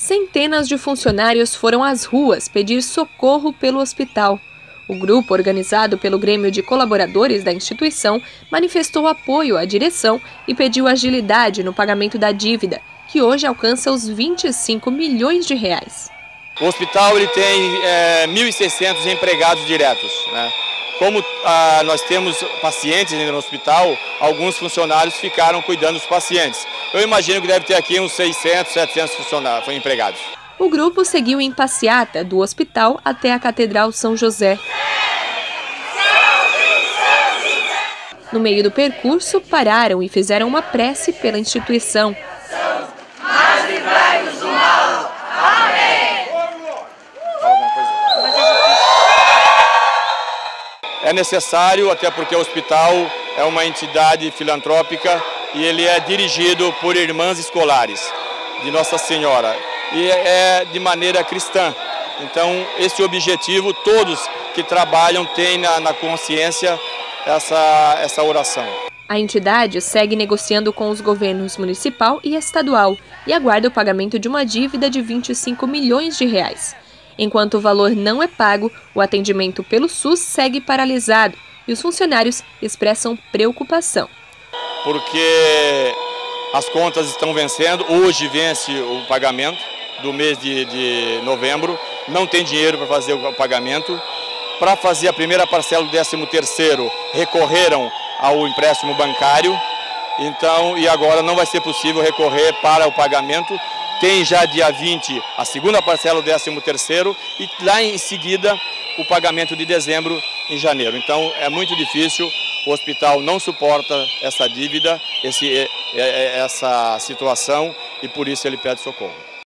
Centenas de funcionários foram às ruas pedir socorro pelo hospital. O grupo, organizado pelo Grêmio de Colaboradores da instituição, manifestou apoio à direção e pediu agilidade no pagamento da dívida, que hoje alcança os 25 milhões de reais. O hospital ele tem 1.600 empregados diretos, né? Como nós temos pacientes no hospital, alguns funcionários ficaram cuidando dos pacientes. Eu imagino que deve ter aqui uns 600, 700 funcionários, empregados. O grupo seguiu em passeata do hospital até a Catedral São José. No meio do percurso, pararam e fizeram uma prece pela instituição. Mas livrai-nos do mal. Amém. É necessário, até porque o hospital é uma entidade filantrópica e ele é dirigido por irmãs escolares de Nossa Senhora e é de maneira cristã. Então, esse objetivo, todos que trabalham têm na consciência essa oração. A entidade segue negociando com os governos municipal e estadual e aguarda o pagamento de uma dívida de 25 milhões de reais. Enquanto o valor não é pago, o atendimento pelo SUS segue paralisado e os funcionários expressam preocupação. Porque as contas estão vencendo, hoje vence o pagamento do mês de novembro, não tem dinheiro para fazer o pagamento. Para fazer a primeira parcela do 13º, recorreram ao empréstimo bancário, então, e agora não vai ser possível recorrer para o pagamento. Tem já dia 20 a segunda parcela do 13º e lá em seguida o pagamento de dezembro em janeiro. Então é muito difícil, o hospital não suporta essa dívida, essa situação e por isso ele pede socorro.